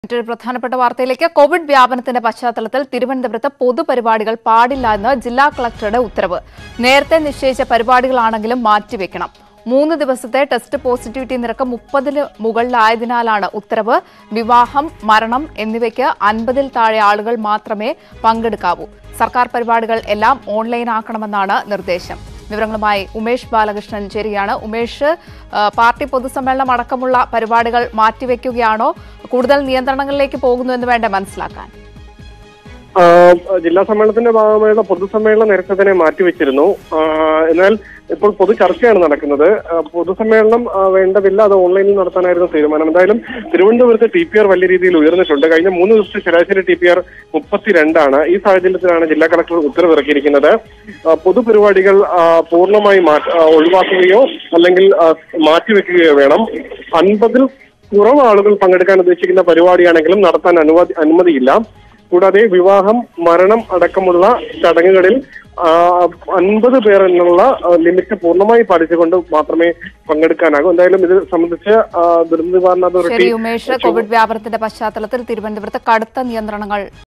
മറ്റൊരു പ്രധാനപ്പെട്ട വാർത്തയിലേക്ക് കോവിഡ് വ്യാപനത്തിന്റെ പശ്ചാത്തലത്തിൽ തിരുവനന്തപുരത്ത് പൊതുപരിപാടികൾ പാടില്ല എന്ന് ജില്ലാ കളക്ടറുടെ ഉത്തരവ്. നേരത്തെ നിശ്ചയിച്ച പരിപാടികളാണെങ്കിലും മാറ്റിവെക്കണം. 3 ദിവസത്തെ ടെസ്റ്റ് പോസിറ്റിവിറ്റി നിരക്ക് 30-ന് മുകളിലായതിനാലാണ് ഉത്തരവ്. വിവാഹം, മരണം എന്നിവയ്ക്ക് 50-ൽ താഴെ ആളുകൾ മാത്രമേ പങ്കെടുക്കാവൂ. സർക്കാർ പരിപാടികൾ എല്ലാം ഓൺലൈനാക്കണമെന്നാണ് നിർദ്ദേശം. വിവരങ്ങളുമായി ഉമേഷ് ബാലകൃഷ്ണൻ ചേരുകയാണ്. ഉമേഷ്, പാർട്ടി പൊതുസമ്മേളനം അടക്കമുള്ള പരിപാടികൾ മാറ്റിവെക്കുകയാണോ? കൂടുതൽ നിയന്ത്രണങ്ങളിലേക്ക് പോകുന്നു എന്ന് വേണ്ടേ മനസ്സിലാക്കാൻ? ജില്ലാ സമ്മേളനത്തിന്റെ ഭാഗമായുള്ള പൊതുസമ്മേളനം നേരത്തെ തന്നെ മാറ്റിവെച്ചിരുന്നു. എന്നാൽ ഇപ്പോൾ പൊതു ചർച്ചയാണ് നടക്കുന്നത്. പൊതുസമ്മേളനം വേണ്ടതില്ല, അത് ഓൺലൈനിൽ നടത്താനായിരുന്നു തീരുമാനം. എന്തായാലും തിരുവനന്തപുരത്ത് TPR വലിയ രീതിയിൽ ഉയർന്നിട്ടുണ്ട്. കഴിഞ്ഞ 3 ദിവസത്തെ ശരാശരി TPR 32 ആണ്. ഈ സാഹചര്യത്തിലാണ് ജില്ലാ കളക്ടർ ഉത്തരവിറക്കിയിരിക്കുന്നത്. പൊതുപരിപാടികൾ പൂർണ്ണമായി ഒഴിവാക്കുകയോ അല്ലെങ്കിൽ മാറ്റിവെക്കുകയോ വേണം. 50-ൽ കുറവ് ആളുകൾ പങ്കെടുക്കാൻ ഉദ്ദേശിക്കുന്ന പരിപാടിയാണെങ്കിലും നടത്താൻ അനുമതിയില്ല. കൂടാതെ വിവാഹം, മരണം അടക്കമുള്ള ചടങ്ങുകളിൽ 50 പേർ എന്നുള്ള ലിമിറ്റ് പൂർണ്ണമായി പാലിച്ചുകൊണ്ട് മാത്രമേ പങ്കെടുക്കാനാകൂ. എന്തായാലും ഇത് സംബന്ധിച്ച് ദുരന്ത നിവാരണ അതോറിറ്റി കോവിഡ് വ്യാപനത്തിന്റെ പശ്ചാത്തലത്തിൽ തിരുവനന്തപുരത്ത് കടുത്ത നിയന്ത്രണങ്ങൾ